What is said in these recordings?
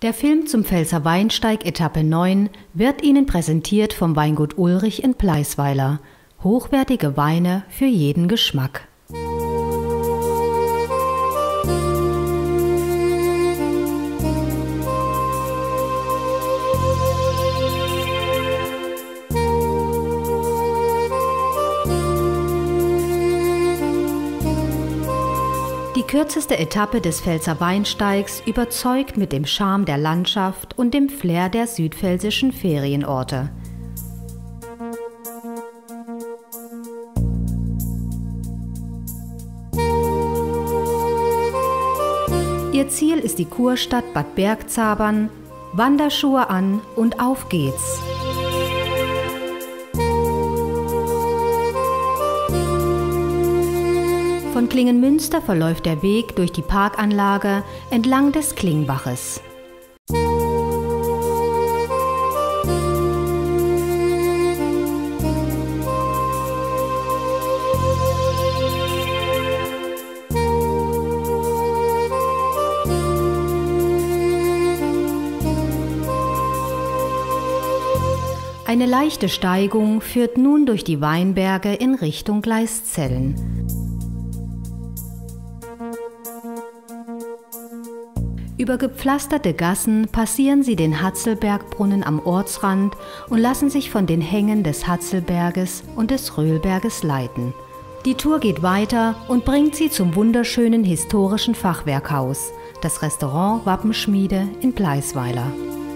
Der Film zum Pfälzer-Weinsteig Etappe 9 wird Ihnen präsentiert vom Weingut Ulrich in Bleisweiler. Hochwertige Weine für jeden Geschmack. Die kürzeste Etappe des Pfälzer Weinsteigs überzeugt mit dem Charme der Landschaft und dem Flair der südpfälzischen Ferienorte. Ihr Ziel ist die Kurstadt Bad Bergzabern. Wanderschuhe an und auf geht's! Von Klingenmünster verläuft der Weg durch die Parkanlage entlang des Klingbaches. Eine leichte Steigung führt nun durch die Weinberge in Richtung Gleiszellen. Über gepflasterte Gassen passieren Sie den Hatzelbergbrunnen am Ortsrand und lassen sich von den Hängen des Hatzelberges und des Röhlberges leiten. Die Tour geht weiter und bringt Sie zum wunderschönen historischen Fachwerkhaus, das Restaurant Wappenschmiede in Bleisweiler.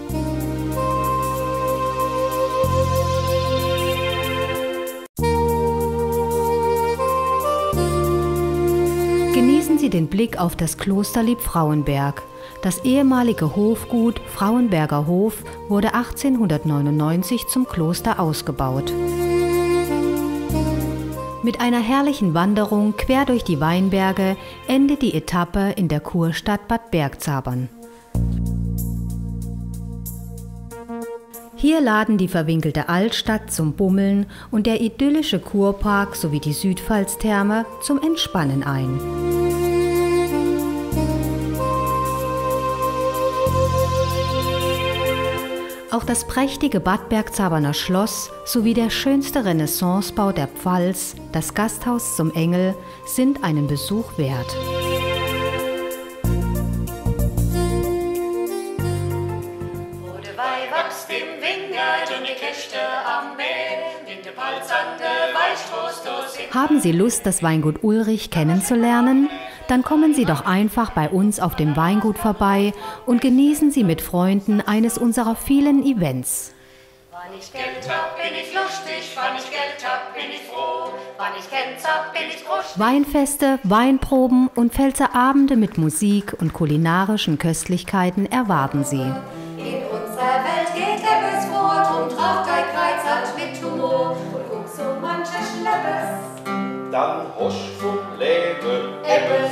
Genießen Sie den Blick auf das Kloster Liebfrauenberg. Das ehemalige Hofgut Frauenberger Hof wurde 1899 zum Kloster ausgebaut. Mit einer herrlichen Wanderung quer durch die Weinberge endet die Etappe in der Kurstadt Bad Bergzabern. Hier laden die verwinkelte Altstadt zum Bummeln und der idyllische Kurpark sowie die Südpfalztherme zum Entspannen ein. Auch das prächtige Bad Bergzaberner Schloss sowie der schönste Renaissancebau der Pfalz, das Gasthaus zum Engel, sind einen Besuch wert. Haben Sie Lust, das Weingut Ulrich kennenzulernen? Dann kommen Sie doch einfach bei uns auf dem Weingut vorbei und genießen Sie mit Freunden eines unserer vielen Events. Wann ich Geld hab, bin ich lustig, wann ich Geld hab, bin ich froh, wann ich Geld hab, bin ich groß. Weinfeste, Weinproben und Pfälzer Abende mit Musik und kulinarischen Köstlichkeiten erwarten Sie. In unserer Welt geht Ebbes fort und Tracht kein Kreuz hat mit Humor und guck so manche Schleppes. Dann hosch vom Leben Ebbes